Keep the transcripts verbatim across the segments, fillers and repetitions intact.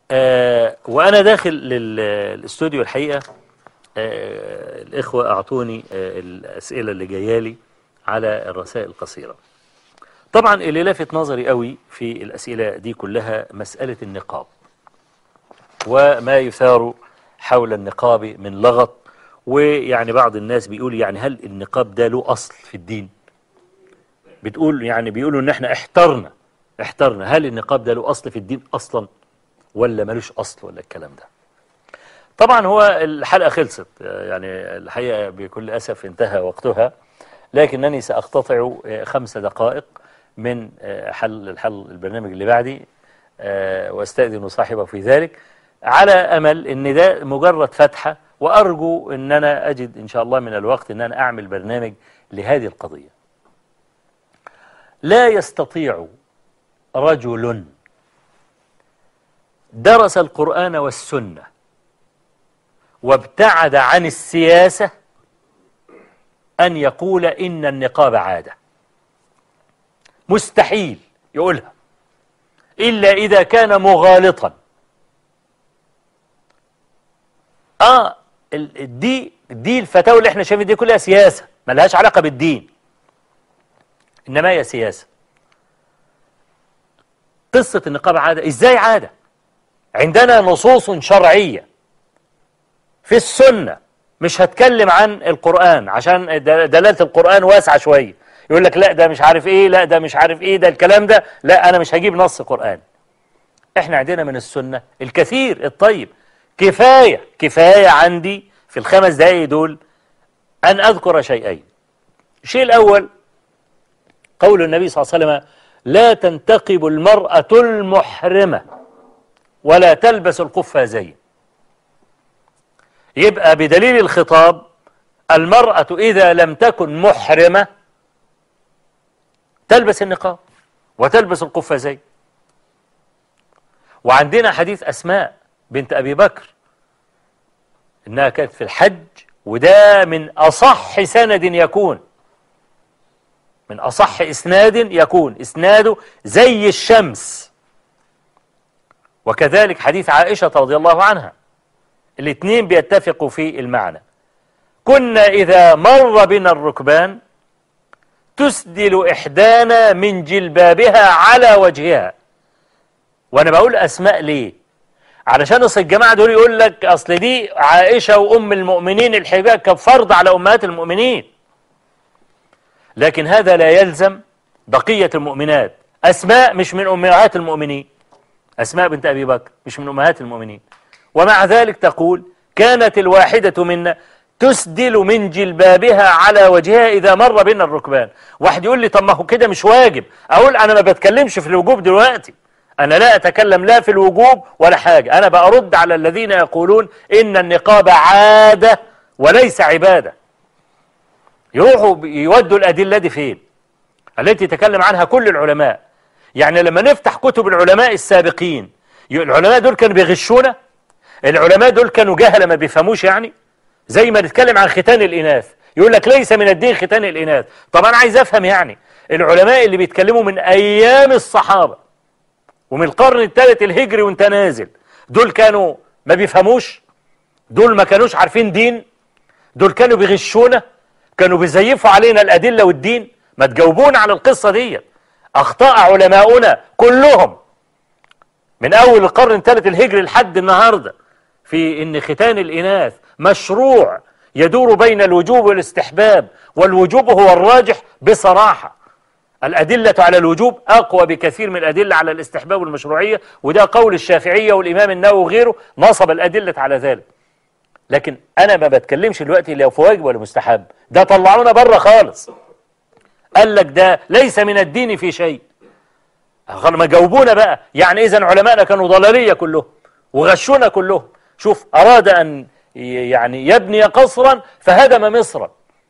آه وأنا داخل للاستوديو الحقيقة، آه الإخوة أعطوني آه الأسئلة اللي جايالي على الرسائل القصيرة. طبعا اللي لافت نظري قوي في الأسئلة دي كلها مسألة النقاب وما يثار حول النقاب من لغط. ويعني بعض الناس بيقول يعني هل النقاب ده له أصل في الدين؟ بتقول يعني بيقولوا ان احنا احترنا احترنا هل النقاب ده له أصل في الدين أصلا ولا ملوش أصل ولا الكلام ده؟ طبعا هو الحلقة خلصت، يعني الحقيقة بكل أسف انتهى وقتها، لكنني سأقتطع خمس دقائق من حل الحل البرنامج اللي بعدي، واستأذن صاحبه في ذلك، على أمل ان ده مجرد فتحة، وأرجو ان أنا أجد إن شاء الله من الوقت ان أنا أعمل برنامج لهذه القضية. لا يستطيع رجل درس القرآن والسنة وابتعد عن السياسة أن يقول إن النقاب عادة. مستحيل يقولها إلا إذا كان مغالطا. آه دي دي الفتاوى اللي احنا شايفين دي كلها سياسة، ما لهاش علاقة بالدين، إنما هي سياسة. قصة النقاب عادة، إزاي عادة؟ عندنا نصوص شرعية في السنة، مش هتكلم عن القرآن عشان دلالة القرآن واسعة شوية، يقول لك لا ده مش عارف ايه، لا ده مش عارف ايه، ده الكلام ده، لا أنا مش هجيب نص قرآن. احنا عندنا من السنة الكثير الطيب. كفاية كفاية عندي في الخمس دقايق دول أن أذكر شيئين. الشيء الأول قول النبي صلى الله عليه وسلم: لا تنتقب المرأة المحرمة ولا تلبس القفازين. يبقى بدليل الخطاب المرأة إذا لم تكن محرمة تلبس النقاب وتلبس القفازين. وعندنا حديث أسماء بنت أبي بكر إنها كانت في الحج، وده من أصح سند يكون، من أصح إسناد يكون، إسناده زي الشمس. وكذلك حديث عائشة رضي الله عنها، الاثنين بيتفقوا في المعنى. كنا إذا مر بنا الركبان تسدل إحدانا من جلبابها على وجهها. وأنا بقول أسماء ليه؟ علشان أصل الجماعة دول يقول لك أصل دي عائشة وأم المؤمنين الحجاب كان فرض على أمهات المؤمنين، لكن هذا لا يلزم بقية المؤمنات. أسماء مش من أمهات المؤمنين، أسماء بنت أبي بكر مش من أمهات المؤمنين، ومع ذلك تقول كانت الواحدة منا تسدل من جلبابها على وجهها إذا مر بنا الركبان. واحد يقول لي طب ما هو كده مش واجب. أقول أنا ما بتكلمش في الوجوب دلوقتي، أنا لا أتكلم لا في الوجوب ولا حاجة، أنا بأرد على الذين يقولون إن النقاب عادة وليس عبادة. يروحوا يودوا الأدلة دي فين؟ التي تكلم عنها كل العلماء. يعني لما نفتح كتب العلماء السابقين، العلماء دول كانوا بيغشونا؟ العلماء دول كانوا جهلة ما بيفهموش؟ يعني زي ما نتكلم عن ختان الإناث يقول لك ليس من الدين ختان الإناث. طب أنا عايز أفهم، يعني العلماء اللي بيتكلموا من أيام الصحابة ومن القرن الثالث الهجري وانت نازل، دول كانوا ما بيفهموش؟ دول ما كانوش عارفين دين؟ دول كانوا بيغشونا؟ كانوا بيزيفوا علينا الأدلة والدين؟ ما تجاوبونا على القصة دي. أخطاء علماؤنا كلهم من أول القرن الثالث الهجري لحد النهاردة في إن ختان الإناث مشروع يدور بين الوجوب والاستحباب، والوجوب هو الراجح بصراحة. الأدلة على الوجوب أقوى بكثير من الأدلة على الاستحباب والمشروعية، وده قول الشافعية والإمام النووي وغيره نصب الأدلة على ذلك. لكن أنا ما بتكلمش دلوقتي لو في واجب ولا مستحب، ده طلعونا بره خالص. قال لك ده ليس من الدين في شيء. ما جاوبونا بقى. يعني إذن علماءنا كانوا ضلالية كلهم وغشونا كلهم. شوف، أراد أن يعني يبني قصرا فهدم مصرا،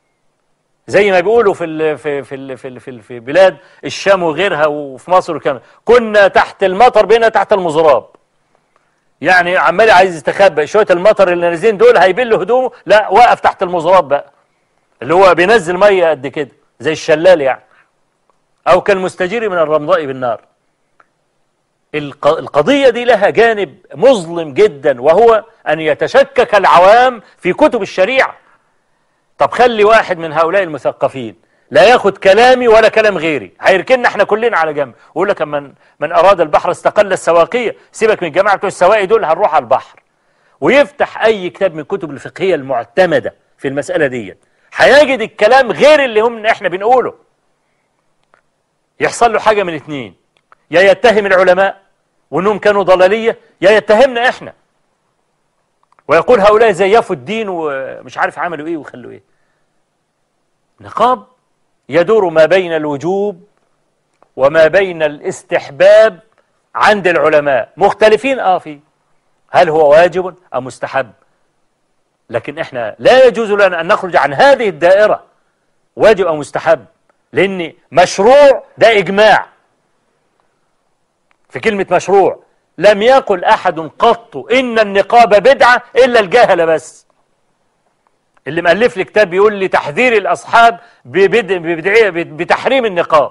زي ما بيقولوا في ال في في ال في, ال في, ال في بلاد الشام وغيرها وفي مصر وكمان، كنا تحت المطر بينا تحت المزراب. يعني عمال عايز يستخبى، شويه المطر اللي نازلين دول هيبلوا هدومه، لا وقف تحت المزراب بقى اللي هو بينزل ميه قد كده زي الشلال يعني، او كالمستجير من الرمضاء بالنار. القضية دي لها جانب مظلم جدا، وهو أن يتشكك العوام في كتب الشريعة. طب خلي واحد من هؤلاء المثقفين لا ياخد كلامي ولا كلام غيري، هيركننا احنا كلنا على جنب ويقول لك من من أراد البحر استقل السواقية، سيبك من الجماعة بتوع السواقي دول، هنروح على البحر. ويفتح أي كتاب من الكتب الفقهية المعتمدة في المسألة دي، هيجد الكلام غير اللي هم احنا بنقوله. يحصل له حاجة من اتنين، يا يتهم العلماء وانهم كانوا ضلالية، يا يتهمنا احنا ويقول هؤلاء زيفوا الدين ومش عارف عملوا ايه وخلوا ايه. نقاب يدور ما بين الوجوب وما بين الاستحباب عند العلماء، مختلفين اه فيه هل هو واجب أو مستحب، لكن احنا لا يجوز لنا أن نخرج عن هذه الدائرة واجب أو مستحب، لأن مشروع ده إجماع. في كلمة مشروع لم يقل أحد قط إن النقاب بدعة إلا الجاهل بس. اللي مؤلف لي كتاب بيقول لي تحذير الأصحاب ببدعية بتحريم النقاب.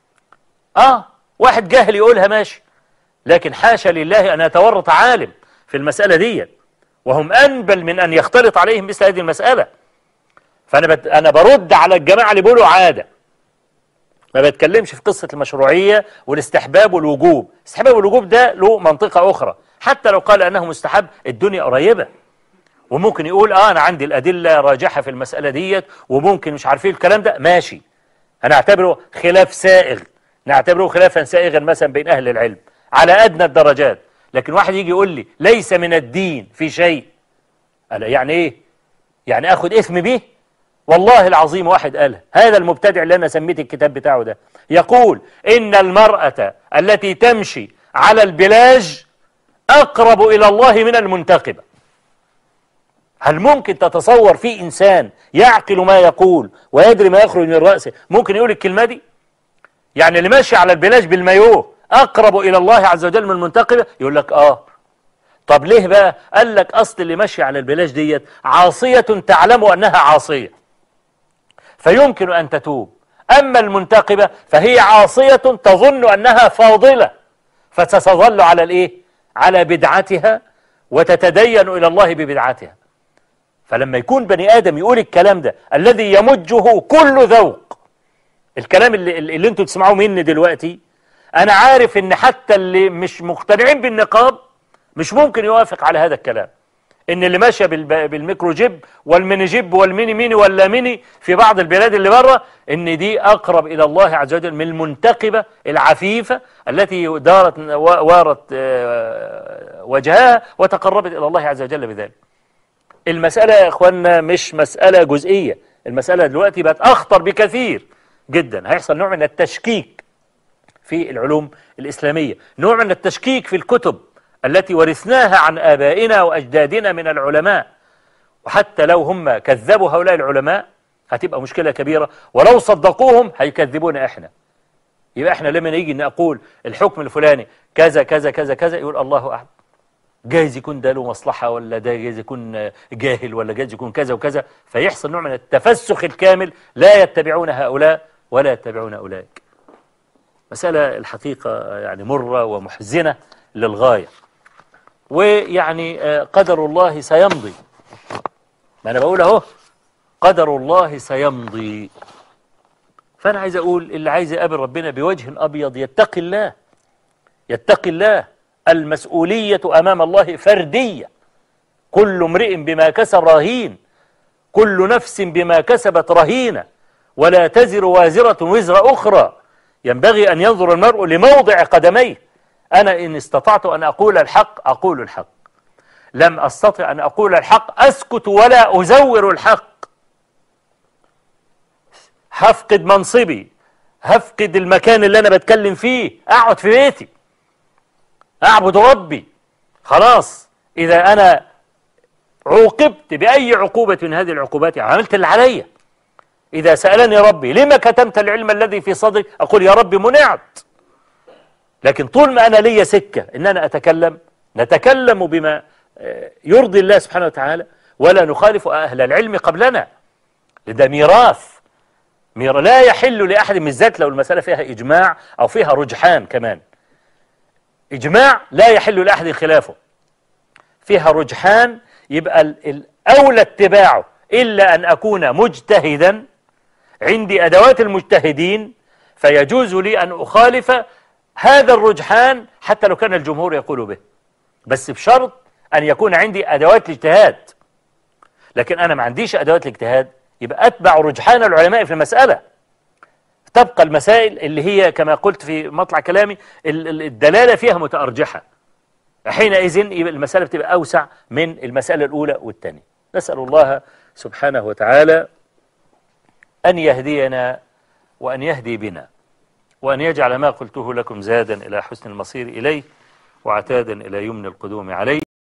آه واحد جاهل يقولها ماشي، لكن حاشا لله أن يتورط عالم في المسألة دي، وهم أنبل من أن يختلط عليهم مثل هذه المسألة. فأنا بت... أنا برد على الجماعة اللي بيقولوا عادة، ما بتكلمش في قصة المشروعية والاستحباب والوجوب. الاستحباب والوجوب ده له منطقة أخرى، حتى لو قال أنه مستحب الدنيا قريبة، وممكن يقول آه أنا عندي الأدلة راجحة في المسألة ديت، وممكن مش عارفين الكلام ده ماشي، أنا أعتبره خلاف سائغ، نعتبره خلافا سائغا مثلا بين أهل العلم على أدنى الدرجات. لكن واحد يجي يقول لي ليس من الدين في شيء، ألا يعني إيه؟ يعني أخذ إثم به؟ والله العظيم واحد قالها، هذا المبتدع اللي أنا سميت الكتاب بتاعه ده، يقول إن المرأة التي تمشي على البلاج أقرب إلى الله من المنتقبة. هل ممكن تتصور في إنسان يعقل ما يقول ويدري ما يخرج من رأسه ممكن يقول الكلمة دي؟ يعني اللي ماشي على البلاج بالمايوه أقرب إلى الله عز وجل من المنتقبة؟ يقول لك آه. طب ليه بقى؟ قال لك أصل اللي ماشي على البلاج ديت عاصية تعلم أنها عاصية فيمكن أن تتوب، أما المنتقبة فهي عاصية تظن أنها فاضلة فتظل على الإيه؟ على بدعتها وتتدين إلى الله ببدعتها. فلما يكون بني آدم يقول الكلام ده الذي يمجه كل ذوق، الكلام اللي, اللي انتوا تسمعوه مني دلوقتي، أنا عارف إن حتى اللي مش مقتنعين بالنقاب مش ممكن يوافق على هذا الكلام، إن اللي ماشية بالميكرو جيب والميني جيب والميني ميني ولا ميني في بعض البلاد اللي بره، إن دي أقرب إلى الله عز وجل من المنتقبة العفيفة التي دارت وارت وجهها وتقربت إلى الله عز وجل بذلك. المسألة يا إخواننا مش مسألة جزئية، المسألة دلوقتي بقت أخطر بكثير جدا. هيحصل نوع من التشكيك في العلوم الإسلامية، نوع من التشكيك في الكتب التي ورثناها عن آبائنا وأجدادنا من العلماء، وحتى لو هم كذبوا هؤلاء العلماء هتبقى مشكلة كبيرة، ولو صدقوهم هيكذبونا إحنا. يبقى إحنا لما نيجي نقول الحكم الفلاني كذا كذا كذا كذا يقول الله أعلم، جايز يكون ده له مصلحة، ولا ده جايز يكون جاهل، ولا جايز يكون كذا وكذا، فيحصل نوع من التفسخ الكامل، لا يتبعون هؤلاء ولا يتبعون أولئك. مسألة الحقيقة يعني مرة ومحزنة للغاية، ويعني قدر الله سيمضي، ما أنا بقول أهو قدر الله سيمضي. فأنا عايز أقول اللي عايز يقابل ربنا بوجه أبيض يتقي الله، يتقي الله. المسؤولية أمام الله فردية، كل امرئ بما كسب رهين، كل نفس بما كسبت رهينة، ولا تزر وازرة وزر أخرى. ينبغي أن ينظر المرء لموضع قدميه. أنا إن استطعت أن أقول الحق أقول الحق، لم أستطع أن أقول الحق أسكت ولا أزور الحق. هفقد منصبي، هفقد المكان اللي أنا بتكلم فيه، أقعد في بيتي أعبد ربي. خلاص إذا أنا عوقبت بأي عقوبة من هذه العقوبات عملت اللي عليا. إذا سألني ربي لما كتمت العلم الذي في صدري أقول يا ربي منعت. لكن طول ما أنا لي سكة إن أنا أتكلم، نتكلم بما يرضي الله سبحانه وتعالى ولا نخالف أهل العلم قبلنا. ده ميراث، ميراث لا يحل لأحد، بالذات لو المسألة فيها إجماع أو فيها رجحان كمان. إجماع لا يحل لأحد خلافه، فيها رجحان، يبقى الأولى اتباعه إلا أن أكون مجتهدا عندي أدوات المجتهدين، فيجوز لي أن أخالف هذا الرجحان حتى لو كان الجمهور يقول به، بس بشرط أن يكون عندي أدوات الاجتهاد. لكن أنا ما عنديش أدوات الاجتهاد، يبقى أتبع رجحان العلماء في المسألة. تبقى المسائل اللي هي كما قلت في مطلع كلامي الدلالة فيها متأرجحة، حينئذ يبقى المسألة بتبقى أوسع من المسألة الأولى والثانية. نسأل الله سبحانه وتعالى أن يهدينا وأن يهدي بنا، وأن يجعل ما قلته لكم زادا إلى حسن المصير إليه وعتادا إلى يمن القدوم عليه.